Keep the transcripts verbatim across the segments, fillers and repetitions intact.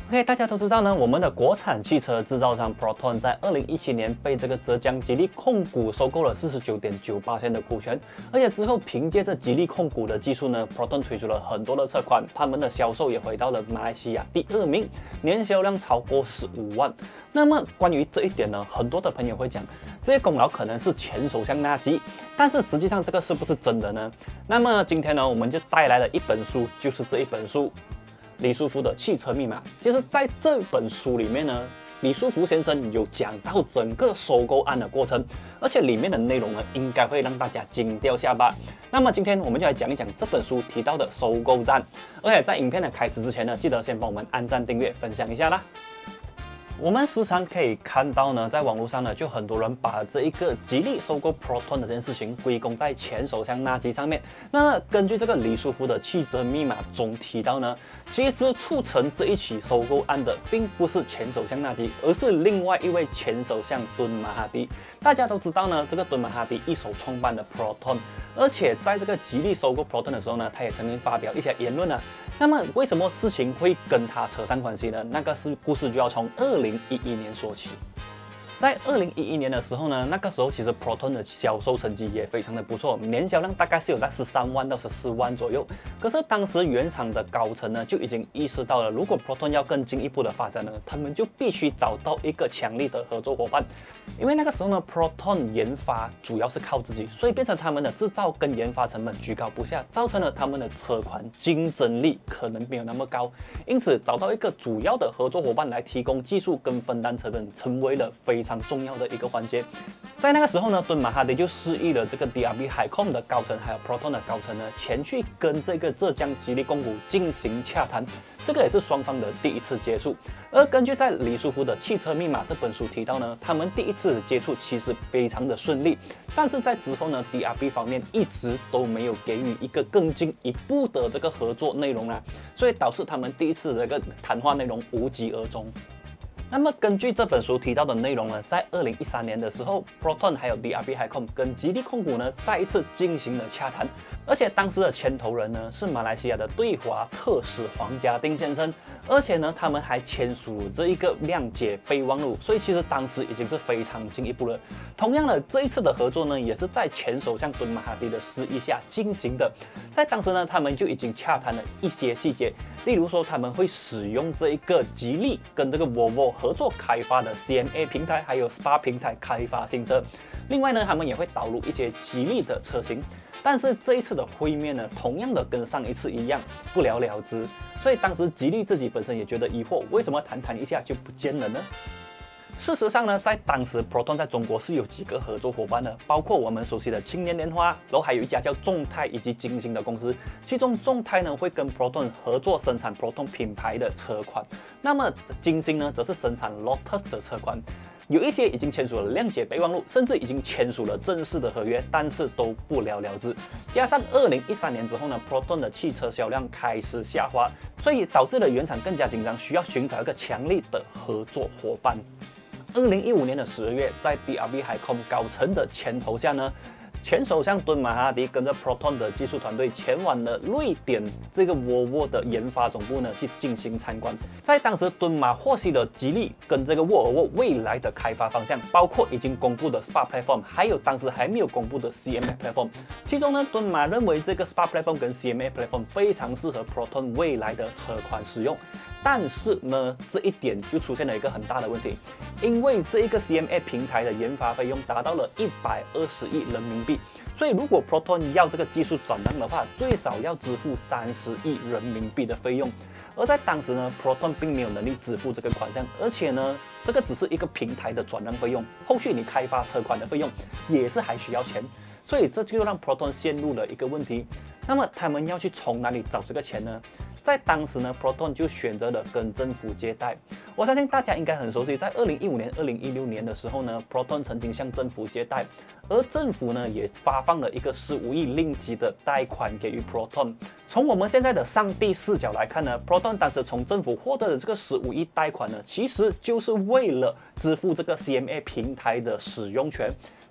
OK， 大家都知道呢，我们的国产汽车制造商 Proton 在二零一七年被这个浙江吉利控股收购了四十九点九八%的股权，而且之后凭借着吉利控股的技术呢 ，Proton 推出了很多的车款，他们的销售也回到了马来西亚第二名，年销量超过十五万。那么关于这一点呢，很多的朋友会讲，这些功劳可能是前首相纳吉，但是实际上这个是不是真的呢？那么今天呢，我们就带来了一本书，就是这一本书。李书福的汽车密码，其实在这本书里面呢，李书福先生有讲到整个收购案的过程，而且里面的内容呢，应该会让大家惊掉下巴。那么今天我们就来讲一讲这本书提到的收购战。而且在影片的开始之前呢，记得先帮我们按赞、订阅、分享一下啦。我们时常可以看到呢，在网络上呢，就很多人把这一个吉利收购 Proton 的这件事情归功在前首相纳吉上面。那根据这个李书福的汽车密码中提到呢，其实促成这一起收购案的并不是前首相纳吉，而是另外一位前首相敦马哈迪。大家都知道呢，这个敦马哈迪一手创办的 Proton， 而且在这个吉利收购 Proton 的时候呢，他也曾经发表一些言论啊。那么为什么事情会跟他扯上关系呢？那个是故事就要从二零一一年说起。在二零一一年的时候呢，那个时候其实 Proton 的销售成绩也非常的不错，年销量大概是有在十三万到十四万左右。可是当时原厂的高层呢就已经意识到了，如果 Proton 要更进一步的发展呢，他们就必须找到一个强力的合作伙伴。因为那个时候呢 ，Proton 研发主要是靠自己，所以变成他们的制造跟研发成本居高不下，造成了他们的车款竞争力可能没有那么高。因此，找到一个主要的合作伙伴来提供技术跟分担成本，成为了非常非常重要的一个环节。在那个时候呢，敦马哈迪就示意了这个 D R B Highcom 的高层还有 Proton 的高层呢，前去跟这个浙江吉利控股进行洽谈，这个也是双方的第一次接触。而根据在李书福的《汽车密码》这本书提到呢，他们第一次接触其实非常的顺利，但是在之后呢 ，D R B 方面一直都没有给予一个更进一步的这个合作内容啊，所以导致他们第一次的这个谈话内容无疾而终。那么根据这本书提到的内容呢，在二零一三年的时候 ，Proton 还有 D R B Highcom 跟吉利控股呢再一次进行了洽谈，而且当时的牵头人呢是马来西亚的对华特使黄家定先生，而且呢他们还签署了这一个谅解备忘录，所以其实当时已经是非常进一步了。同样的，这一次的合作呢也是在前首相敦马哈迪的示意下进行的，在当时呢他们就已经洽谈了一些细节，例如说他们会使用这一个吉利跟这个 Volvo合作开发的 C M A 平台，还有 S P A 平台开发新车。另外呢，他们也会导入一些吉利的车型。但是这一次的会面呢，同样的跟上一次一样，不了了之。所以当时吉利自己本身也觉得疑惑，为什么谈谈一下就不见了呢？事实上呢，在当时 Proton 在中国是有几个合作伙伴的，包括我们熟悉的青年莲花，然后还有一家叫众泰以及金星的公司。其中众泰呢会跟 Proton 合作生产 Proton 品牌的车款，那么金星呢则是生产 Lotus 的车款。有一些已经签署了谅解备忘录，甚至已经签署了正式的合约，但是都不了了之。加上二零一三年之后呢 ，Proton 的汽车销量开始下滑，所以导致了原厂更加紧张，需要寻找一个强力的合作伙伴。二零一五年的十二月，在 D R B Highcom 高层的牵头下呢，前首相敦马哈迪跟着 Proton 的技术团队前往了瑞典这个沃尔沃的研发总部呢去进行参观。在当时，敦马获悉了吉利跟这个沃尔沃未来的开发方向，包括已经公布的 S P A Platform， 还有当时还没有公布的 C M A Platform。其中呢，敦马认为这个 S P A Platform 跟 C M A Platform 非常适合 Proton 未来的车款使用。但是呢，这一点就出现了一个很大的问题，因为这一个 C M A 平台的研发费用达到了一百二十亿人民币，所以如果 Proton 要这个技术转让的话，最少要支付三十亿人民币的费用。而在当时呢 ，Proton 并没有能力支付这个款项，而且呢，这个只是一个平台的转让费用，后续你开发车款的费用也是还需要钱，所以这就让 Proton 陷入了一个问题。那么他们要去从哪里找这个钱呢？在当时呢 ，Proton 就选择了跟政府借贷。我相信大家应该很熟悉，在二零一五年、二零一六年的时候呢 ，Proton 曾经向政府借贷，而政府呢也发放了一个十五亿令吉的贷款给予 Proton。从我们现在的上帝视角来看呢 ，Proton 当时从政府获得的这个十五亿贷款呢，其实就是为了支付这个 C M A 平台的使用权。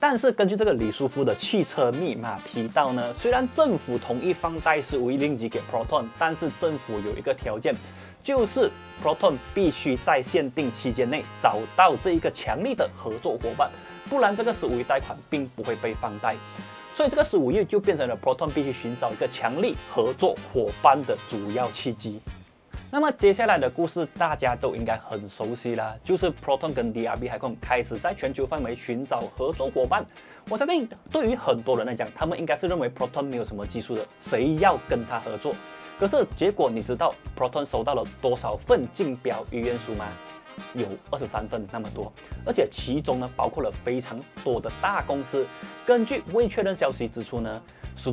但是根据这个李书福的汽车密码提到呢，虽然政府同意放贷十五亿令吉给 Proton， 但是政府有一个条件，就是 Proton 必须在限定期间内找到这一个强力的合作伙伴，不然这个十五亿贷款并不会被放贷。所以这个十五亿就变成了 Proton 必须寻找一个强力合作伙伴的主要契机。那么接下来的故事大家都应该很熟悉啦，就是 Proton 跟 D R B HiCom 开始在全球范围寻找合作伙伴。我相信对于很多人来讲，他们应该是认为 Proton 没有什么技术的，谁要跟他合作？可是结果你知道 Proton 收到了多少份竞标意愿书吗？有二十三份那么多，而且其中呢包括了非常多的大公司。根据未确认消息指出呢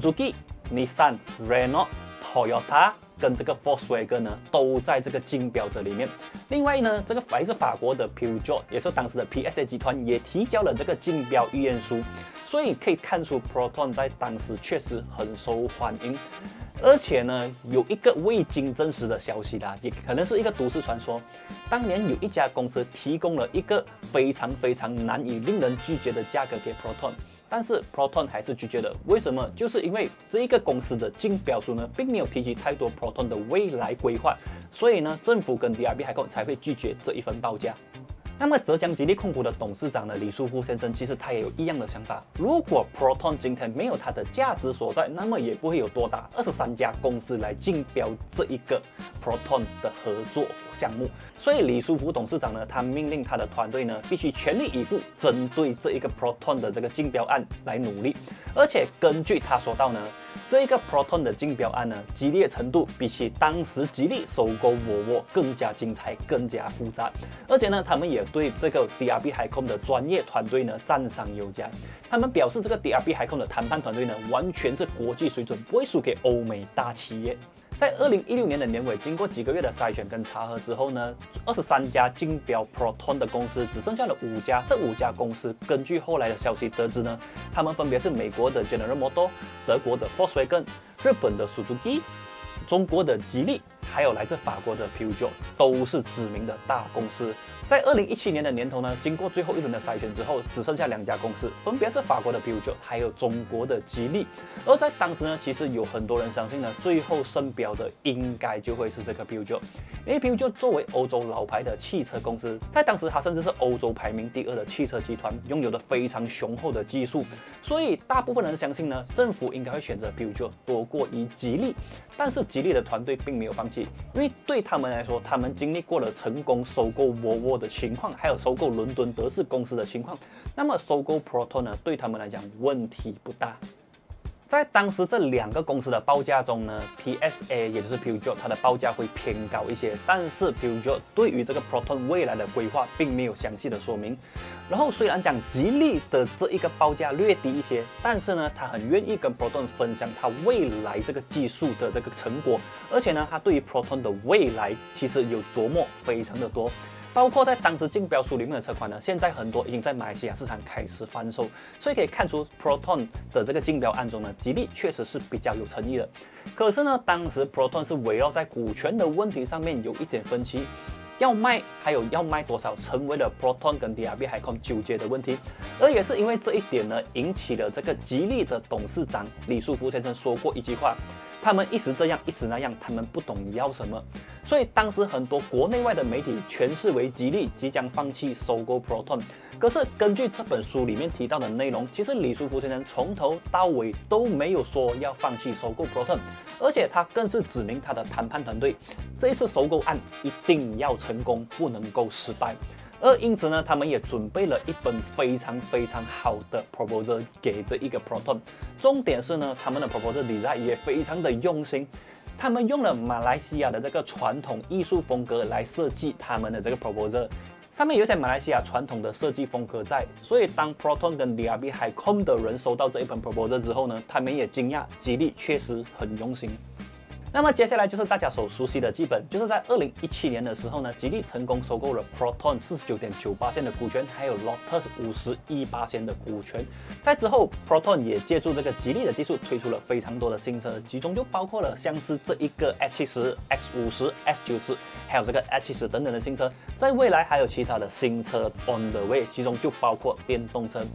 ，Suzuki、Nissan、Renault、Toyota 跟这个 Volkswagen 呢都在这个竞标者里面。另外呢，这个来自法国的 Peugeot 也是当时的 P S A 集团也提交了这个竞标意愿书，所以可以看出 Proton 在当时确实很受欢迎。而且呢，有一个未经证实的消息啦，也可能是一个都市传说。当年有一家公司提供了一个非常非常难以令人拒绝的价格给 Proton， 但是 Proton 还是拒绝了。为什么？就是因为这一个公司的竞标书呢，并没有提及太多 Proton 的未来规划，所以呢，政府跟 D R B HiCom 才会拒绝这一份报价。那么浙江吉利控股的董事长呢，李书福先生，其实他也有异样的想法。如果 Proton 今天没有它的价值所在，那么也不会有多达二十三家公司来竞标这一个 Proton 的合作项目。所以李书福董事长呢，他命令他的团队呢，必须全力以赴针对这一个 Proton 的这个竞标案来努力。而且根据他说到呢，这一个 Proton 的竞标案呢，激烈程度比起当时吉利收购沃尔沃更加精彩、更加复杂。而且呢，他们也对这个 D R B HiCom 的专业团队呢赞赏有加。他们表示，这个 D R B HiCom 的谈判团队呢，完全是国际水准，不会输给欧美大企业。在二零一六年的年尾，经过几个月的筛选跟查核之后呢，二十三家竞标 Proton 的公司只剩下了五家。这五家公司根据后来的消息得知呢，他们分别是美国的 General Motors、德国的 Volkswagen、日本的 Suzuki、中国的吉利，还有来自法国的 Peugeot， 都是知名的大公司。在二零一七年的年头呢，经过最后一轮的筛选之后，只剩下两家公司，分别是法国的 Peugeot， 还有中国的吉利。而在当时呢，其实有很多人相信呢，最后胜标的应该就会是这个 Peugeot， 因为 Peugeot 作为欧洲老牌的汽车公司，在当时它甚至是欧洲排名第二的汽车集团，拥有的非常雄厚的技术，所以大部分人相信呢，政府应该会选择 Peugeot 多过于吉利。但是吉利的团队并没有放弃，因为对他们来说，他们经历过了成功收购沃尔沃的情况，还有收购伦敦德士公司的情况，那么收购 Proton 呢，对他们来讲问题不大。在当时这两个公司的报价中呢 ，P S A 也就是 Peugeot 它的报价会偏高一些，但是 Peugeot 对于这个 Proton 未来的规划并没有详细的说明。然后虽然讲吉利的这一个报价略低一些，但是呢，他很愿意跟 Proton 分享他未来这个技术的这个成果，而且呢，他对于 Proton 的未来其实有琢磨非常的多。包括在当时竞标书里面的车款呢，现在很多已经在马来西亚市场开始贩售，所以可以看出 Proton 的这个竞标案中呢，吉利确实是比较有诚意的。可是呢，当时 Proton 是围绕在股权的问题上面有一点分歧，要卖还有要卖多少，成为了 Proton 跟 D R B HiCom 纠结的问题。而也是因为这一点呢，引起了这个吉利的董事长李书福先生说过一句话。他们一时这样，一时那样，他们不懂你要什么，所以当时很多国内外的媒体诠释为吉利即将放弃收购 Proton。可是根据这本书里面提到的内容，其实李书福先生从头到尾都没有说要放弃收购 Proton， 而且他更是指明他的谈判团队，这一次收购案一定要成功，不能够失败。而因此呢，他们也准备了一本非常非常好的 proposal 给这一个 Proton。重点是呢，他们的 proposal design 也非常的用心，他们用了马来西亚的这个传统艺术风格来设计他们的这个 proposal。上面有一些马来西亚传统的设计风格在，所以当 Proton 跟 D R B HiCom 的人收到这一本 proposal 之后呢，他们也惊讶，吉利确实很用心。那么接下来就是大家所熟悉的基本，就是在二零一七年的时候呢，吉利成功收购了 Proton 四十九点九八% 的股权，还有 Lotus 五十一% 的股权。在之后 ，Proton 也借助这个吉利的技术，推出了非常多的新车，其中就包括了像是这一个 X 七十、X 五十、X 九十，还有这个 X 七十等等的新车。在未来还有其他的新车 on the way，其中就包括电动车。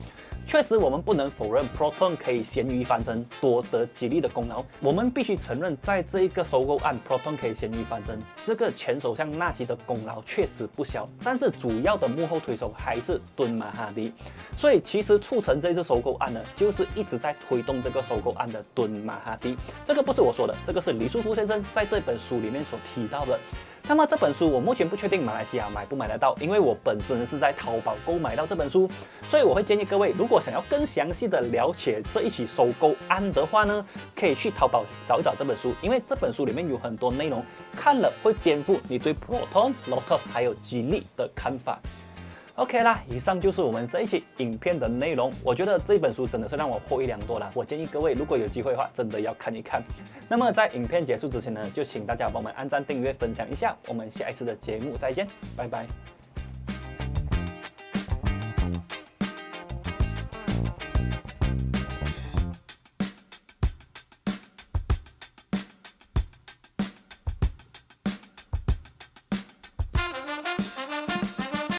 确实，我们不能否认 Proton 可以咸鱼翻身，多得吉利的功劳。我们必须承认，在这一个收购案 ，Proton 可以咸鱼翻身，这个前首相纳吉的功劳确实不小。但是主要的幕后推手还是敦马哈迪。所以其实促成这次收购案呢，就是一直在推动这个收购案的敦马哈迪。这个不是我说的，这个是李书福先生在这本书里面所提到的。那么这本书我目前不确定马来西亚买不买得到，因为我本身是在淘宝购买到这本书，所以我会建议各位，如果想要更详细的了解这一起收购案的话呢，可以去淘宝找一找这本书，因为这本书里面有很多内容，看了会颠覆你对 Proton、Lotus 还有吉利的看法。OK 啦，以上就是我们这一期影片的内容。我觉得这本书真的是让我获益良多啦。我建议各位如果有机会的话，真的要看一看。那么在影片结束之前呢，就请大家帮我们按赞、订阅、分享一下。我们下一次的节目再见，拜拜。